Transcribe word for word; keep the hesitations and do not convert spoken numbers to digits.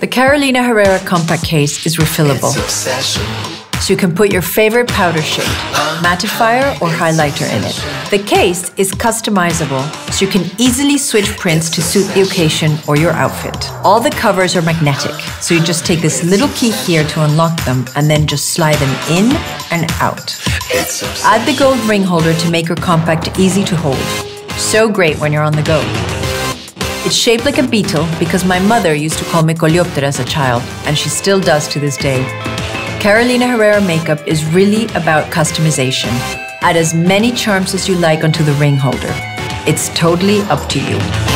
The Carolina Herrera compact case is refillable, so you can put your favorite powder shade, mattifier or highlighter in it. The case is customizable, so you can easily switch prints to suit the occasion or your outfit. All the covers are magnetic, so you just take this little key here to unlock them and then just slide them in and out. Add the gold ring holder to make your compact easy to hold. So great when you're on the go. It's shaped like a beetle because my mother used to call me Coleoptera as a child, and she still does to this day. Carolina Herrera makeup is really about customization. Add as many charms as you like onto the ring holder. It's totally up to you.